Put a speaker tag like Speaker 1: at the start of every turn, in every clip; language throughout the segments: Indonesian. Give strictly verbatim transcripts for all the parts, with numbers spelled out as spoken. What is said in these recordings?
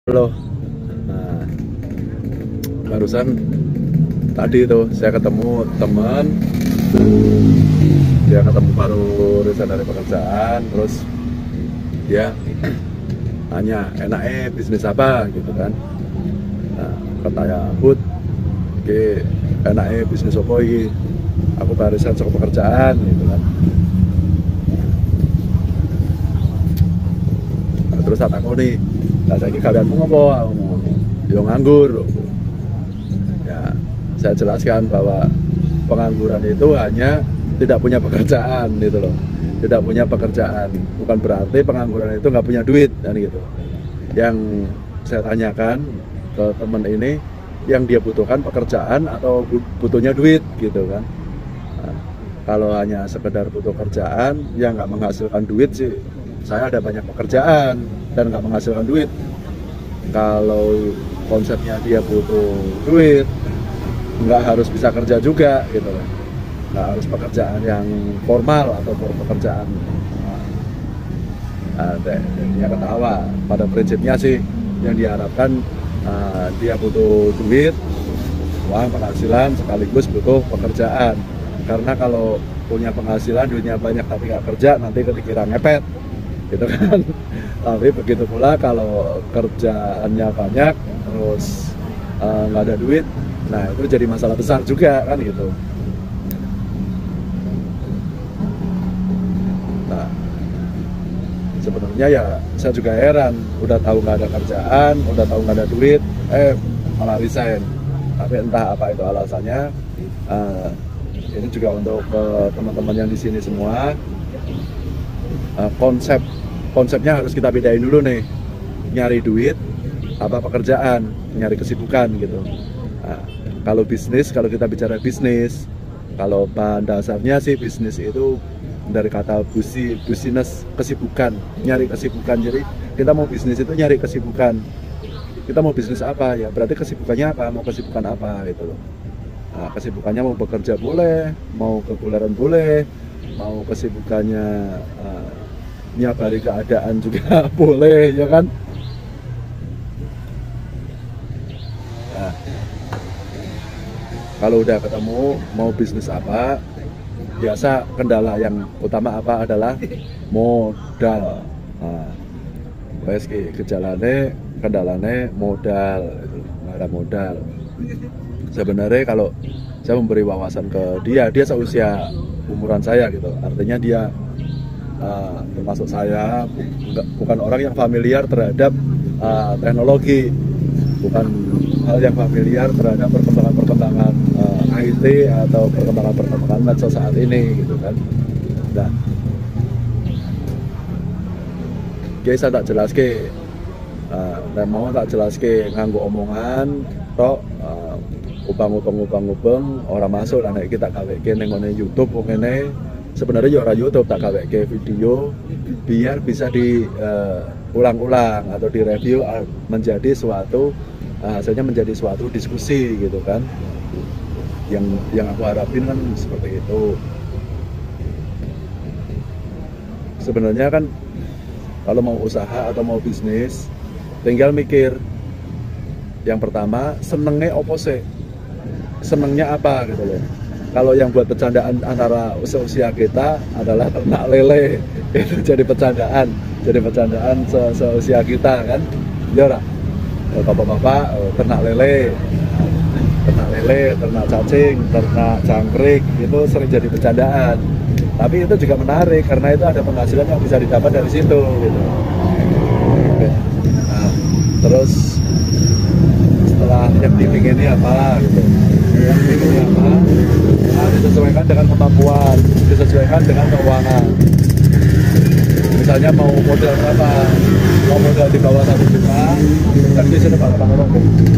Speaker 1: Halo. Nah, barusan tadi tuh saya ketemu teman, dia ketemu baru resign dari pekerjaan, terus dia tanya enaknya bisnis apa gitu kan. Nah, katanya Bud, ke enaknya bisnis apa iki? Aku baru resign saka pekerjaan gitu kan. Nah, terus tak takoni, lah saiki gaweanmu ngopo? Yo nganggur. Ya, saya jelaskan bahwa pengangguran itu hanya tidak punya pekerjaan gitu loh, tidak punya pekerjaan bukan berarti pengangguran itu nggak punya duit dan gitu. Yang saya tanyakan ke teman ini, yang dia butuhkan pekerjaan atau butuhnya duit gitu kan. Nah, kalau hanya sekedar butuh kerjaan yang nggak menghasilkan duit sih, saya ada banyak pekerjaan dan nggak menghasilkan duit. Kalau konsepnya dia butuh duit, nggak harus bisa kerja juga gitu loh, nggak harus pekerjaan yang formal atau pekerjaan. Nah, dia ketawa. Pada prinsipnya sih yang diharapkan, uh, dia butuh duit, uang, penghasilan, sekaligus butuh pekerjaan. Karena kalau punya penghasilan, duitnya banyak tapi nggak kerja, nanti kepikiran ngepet gitu kan. Tapi begitu pula kalau kerjaannya banyak terus nggak uh, ada duit, nah itu jadi masalah besar juga kan gitu. Nah, sebenarnya ya saya juga heran, udah tahu nggak ada kerjaan, udah tahu nggak ada duit, eh malah resign. Tapi entah apa itu alasannya. Uh, ini juga untuk uh, teman-teman yang di sini semua, uh, konsep konsepnya harus kita bedain dulu nih, nyari duit apa pekerjaan, nyari kesibukan gitu. Nah, kalau bisnis, kalau kita bicara bisnis, kalau bahan dasarnya sih bisnis itu dari kata busi, business, kesibukan, nyari kesibukan. Jadi kita mau bisnis itu nyari kesibukan. Kita mau bisnis apa ya? Berarti kesibukannya apa? Mau kesibukan apa gitu loh. Nah, kesibukannya mau bekerja boleh, mau keguleran boleh, mau kesibukannya uh, nyabari keadaan juga boleh, ya kan? Nah, kalau udah ketemu mau bisnis apa, biasa kendala yang utama apa adalah modal. Nah, W S K gejalane, kendalane modal, nggak ada modal. Sebenarnya kalau saya memberi wawasan ke dia, dia seusia umuran saya gitu, artinya dia Uh, termasuk saya bukan orang yang familiar terhadap uh, teknologi, bukan hal yang familiar terhadap perkembangan-perkembangan uh, I T atau perkembangan-perkembangan medsos saat ini gitu kan. Nah, jadi saya tak jelas ke, uh, dan mau tak jelas ke nganggo omongan, tok uh, upang-upang-upang-upang orang masuk dan kita gawe ke nengone YouTube ngene. Sebenarnya ya orang YouTube tak gawe ke video biar bisa diulang-ulang uh, atau direview uh, menjadi suatu uh, hasilnya menjadi suatu diskusi gitu kan. Yang yang aku harapin kan seperti itu. Sebenarnya kan kalau mau usaha atau mau bisnis tinggal mikir, yang pertama senengnya opo sih, senengnya apa gitu loh. Kalau yang buat bercandaan antara usia-usia kita adalah ternak lele, itu jadi bercandaan, jadi bercandaan se seusia kita kan, ya ora. Bapak-bapak ternak lele, ternak lele, ternak cacing, ternak jangkrik, itu sering jadi bercandaan. Tapi itu juga menarik karena itu ada penghasilan yang bisa didapat dari situ, gitu. Oke. Nah, terus setelah yang dipingini apa, gitu. Yang dipingini apa? Nah, disesuaikan dengan kemampuan, disesuaikan dengan keuangan. Misalnya mau modal berapa? Mau modal di bawah satu juta, kan bisa dapat apa ngomong?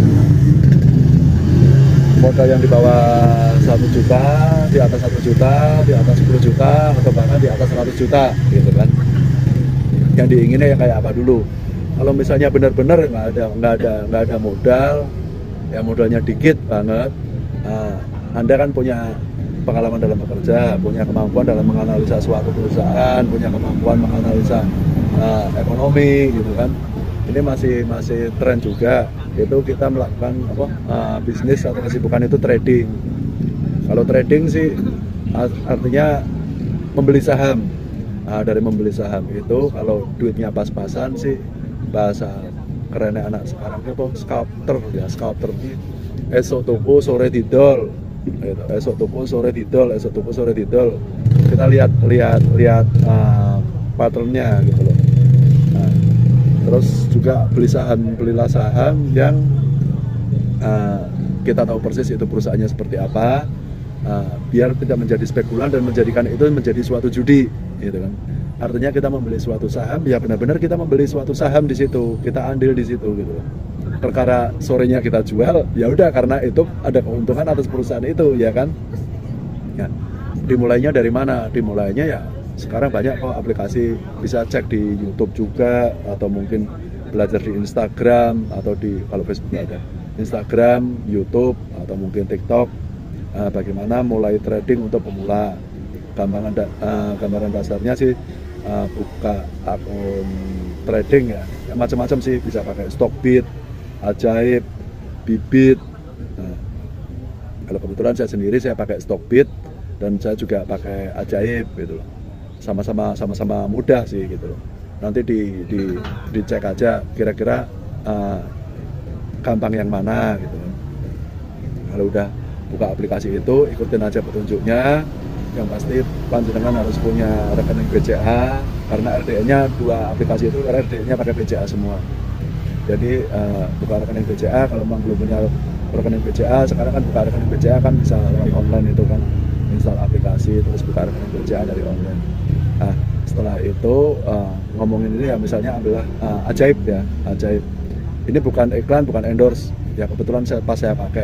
Speaker 1: Modal yang di bawah satu juta, di atas satu juta, di atas sepuluh juta, atau bahkan di atas seratus juta, gitu kan? Yang diinginnya yang kayak apa dulu? Kalau misalnya benar-benar nggak ada, nggak ada, nggak ada modal, ya modalnya dikit banget. Nah, Anda kan punya pengalaman dalam bekerja, punya kemampuan dalam menganalisa suatu perusahaan, punya kemampuan menganalisa uh, ekonomi gitu kan. ini masih masih tren juga, itu kita melakukan apa uh, bisnis atau kesibukan itu trading. Kalau trading sih artinya membeli saham. Nah, dari membeli saham itu kalau duitnya pas-pasan sih, bahasa kerennya anak sekarang itu scalper ya, scalper. Esok tuku sore didol, gitu. Esok tuku sore didol, esok tuku sore didol. Kita lihat lihat lihat uh, patternnya gitu loh. Nah, terus juga beli saham, belilah saham yang uh, kita tahu persis itu perusahaannya seperti apa, uh, biar tidak menjadi spekulan dan menjadikan itu menjadi suatu judi, gitu kan. Artinya kita membeli suatu saham, ya benar-benar kita membeli suatu saham di situ, kita andil di situ, gitu loh. Perkara sorenya kita jual, ya udah karena itu ada keuntungan atas perusahaan itu, ya kan. Ya, dimulainya dari mana? Dimulainya ya sekarang banyak kok aplikasi, bisa cek di YouTube juga, atau mungkin belajar di Instagram, atau di kalau Facebook ada Instagram, YouTube, atau mungkin TikTok. Uh, bagaimana mulai trading untuk pemula? Gambaran, da, uh, gambaran dasarnya sih uh, buka akun trading ya, ya macam-macam sih, bisa pakai Stockbit, Ajaib, Bibit. Nah, kalau kebetulan saya sendiri saya pakai Stockbit dan saya juga pakai Ajaib gitu loh. Sama-sama sama-sama mudah sih gitu loh. Nanti di di dicek aja kira-kira uh, gampang yang mana gitu. Kalau udah buka aplikasi itu, ikutin aja petunjuknya. Yang pasti panjenengan harus punya rekening B C A, karena R D N-nya dua aplikasi itu R D N-nya pakai B C A semua. Jadi uh, buka rekening B C A, kalau memang belum punya rekening B C A, sekarang kan buka rekening B C A kan bisa lewat online itu kan, install aplikasi terus buka rekening B C A dari online. Nah, setelah itu uh, ngomongin ini ya, misalnya ambillah uh, Ajaib ya, Ajaib. Ini bukan iklan, bukan endorse, ya kebetulan saya pas saya pakai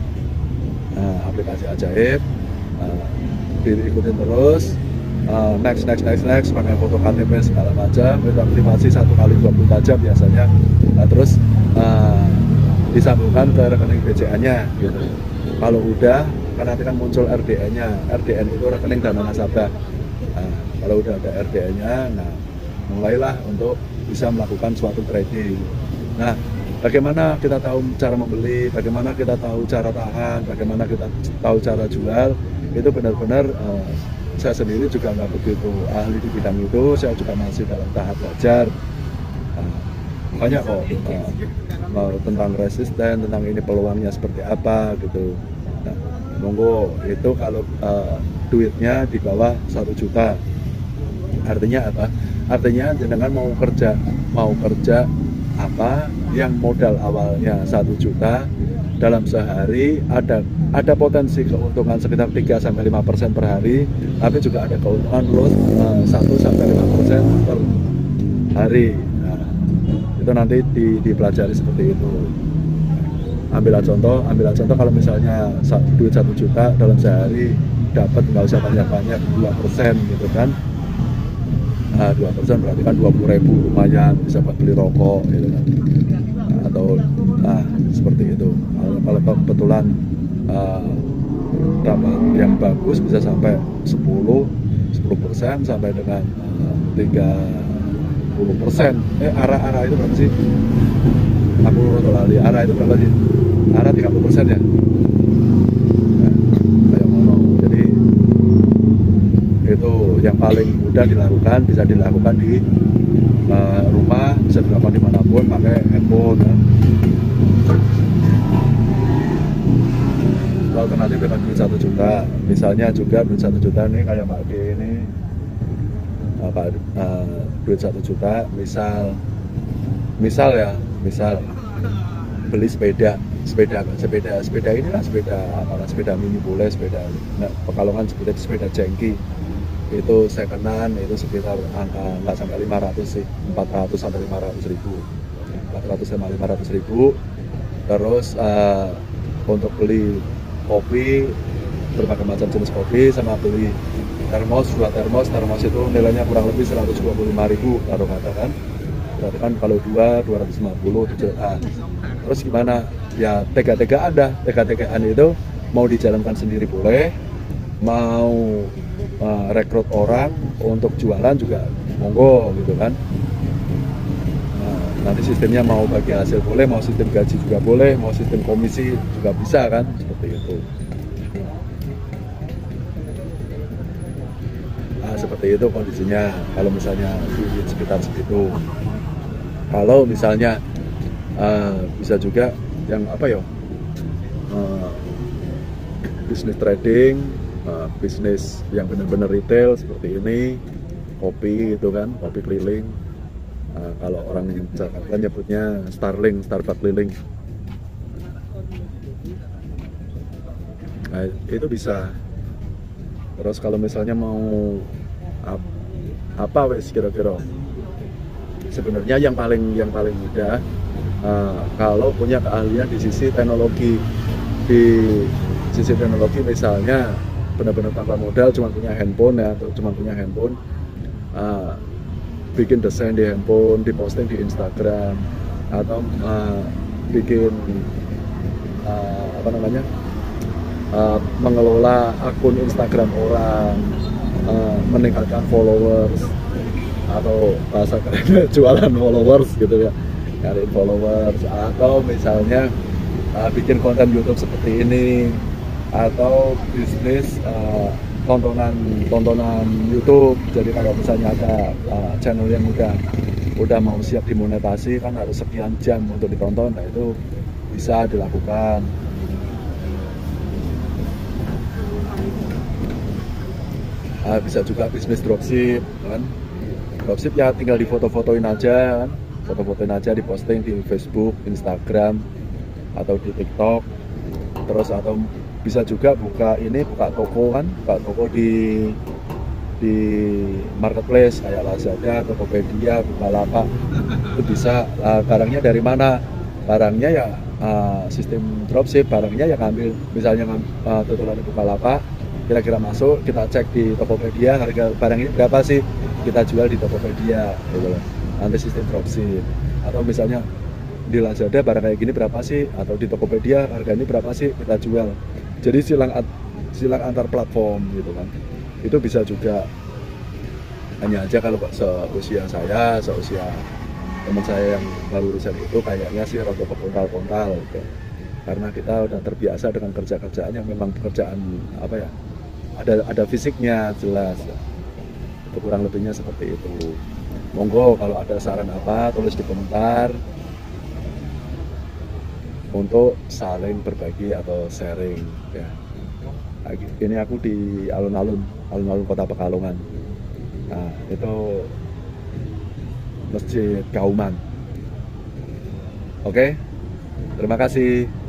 Speaker 1: uh, aplikasi Ajaib, uh, diikutin terus. Uh, next next next next pakai foto K T P segala macam, itu aktivasi satu kali dua puluh empat jam biasanya. Nah, terus uh, disambungkan ke rekening B C A-nya gitu. Kalau udah, kan nanti kan muncul R D N-nya. R D N itu rekening dana nasabah. Nah, kalau udah ada R D N-nya, nah mulailah untuk bisa melakukan suatu trading. Nah, bagaimana kita tahu cara membeli, bagaimana kita tahu cara tahan, bagaimana kita tahu cara jual, itu benar-benar uh, saya sendiri juga nggak begitu ahli di bidang itu, saya juga masih dalam tahap belajar. Nah, banyak kok uh, tentang resisten, tentang ini peluangnya seperti apa gitu. Nah, monggo itu kalau uh, duitnya di bawah satu juta, artinya apa? Artinya jangan mau kerja, mau kerja apa yang modal awalnya satu juta, dalam sehari ada ada potensi keuntungan sekitar tiga sampai lima persen per hari, tapi juga ada keuntungan loss uh, satu sampai lima persen per hari. Nah, itu nanti di, dipelajari seperti itu. Ambillah contoh, ambillah contoh kalau misalnya duit satu juta dalam sehari dapat nggak usah banyak-banyak dua persen gitu kan. Nah, dua persen berarti kan dua puluh ribu, lumayan bisa buat beli rokok gitu kan. Nah, atau nah seperti itu. Kalau, kalau kebetulan uh, dapat yang bagus bisa sampai sepuluh persen sampai dengan uh, tiga puluh persen. Eh arah-arah itu berapa sih? Aku roto lali. Arah itu berapa sih? Arah tiga puluh persen ya. Nah, kayak ngomong. Jadi itu yang paling mudah dilakukan, bisa dilakukan di uh, rumah, bisa dilakukan dimanapun pakai handphone kan. Alternatif dengan duit satu juta, misalnya juga duit satu juta nih kayak Pak D ini apa uh, duit satu juta, misal misal ya misal beli sepeda sepeda sepeda sepeda inilah sepeda apa sepeda mini boleh, sepeda nah, Pekalongan sepeda sepeda jengki itu secondan itu sekitar angka nggak sampai lima ratus sih, empat ratus sampai lima ratus ribu, empat ratus sampai lima ratus ribu. Terus uh, untuk beli kopi, berbagai macam jenis kopi, sama beli termos, dua termos, termos itu nilainya kurang lebih seratus dua puluh lima ribu taruh katakan. Berarti kan kalau dua, dua ratus lima puluh itu ah. Terus gimana? Ya tega-tega Anda, tega-tegaan itu mau dijalankan sendiri boleh, mau uh, rekrut orang untuk jualan juga monggo gitu kan. Nah, Nanti sistemnya mau bagi hasil boleh, mau sistem gaji juga boleh, mau sistem komisi juga bisa kan, seperti itu. Nah, seperti itu kondisinya kalau misalnya di sekitar segitu. Kalau misalnya uh, bisa juga yang apa ya, uh, bisnis trading, uh, bisnis yang benar-benar retail seperti ini, kopi itu kan, kopi keliling. Uh, kalau orang Jakarta nyebutnya Starling, Starbucks keliling. Nah, itu bisa. Terus kalau misalnya mau ap, apa wes kira-kira, sebenarnya yang paling yang paling mudah uh, kalau punya keahlian di sisi teknologi, di sisi teknologi misalnya benar-benar tanpa modal, cuma punya handphone ya, atau cuma punya handphone, uh, bikin desain di handphone, diposting di Instagram, atau uh, bikin uh, apa namanya uh, mengelola akun Instagram orang, uh, meningkatkan followers, atau bahasa kerennya jualan followers gitu ya, nyariin followers, atau misalnya uh, bikin konten YouTube seperti ini, atau bisnis uh, tontonan tontonan YouTube. Jadi kalau misalnya ada uh, channel yang udah udah mau siap dimonetasi kan harus sekian jam untuk ditonton, nah itu bisa dilakukan. Uh, bisa juga bisnis dropship kan. Dropship ya tinggal di foto-fotoin aja kan, foto-fotoin aja, diposting di Facebook, Instagram, atau di TikTok. Terus atau bisa juga buka ini, buka toko kan, buka toko di di marketplace kayak Lazada, Tokopedia, Bukalapak. Itu bisa. Uh, barangnya dari mana? Barangnya ya uh, sistem dropship, barangnya ya ngambil misalnya uh, tutulan di Bukalapak, kira-kira masuk, kita cek di Tokopedia harga barang ini berapa sih, kita jual di Tokopedia gitu loh. Nanti sistem dropship. Atau misalnya di Lazada barang kayak gini berapa sih, atau di Tokopedia harga ini berapa sih, kita jual. Jadi silang silang antar platform gitu kan. Itu bisa juga. Hanya aja kalau seusia saya, seusia teman saya yang baru lulusan itu kayaknya sih rada kepontal-pontal gitu. Karena kita udah terbiasa dengan kerja-kerjaan yang memang pekerjaan apa ya, ada ada fisiknya jelas. Itu kurang lebihnya seperti itu. Monggo kalau ada saran apa tulis di komentar untuk saling berbagi atau sharing ya. Ini aku di alun-alun alun-alun Kota Pekalongan. Nah, itu Masjid Kauman. Oke, terima kasih.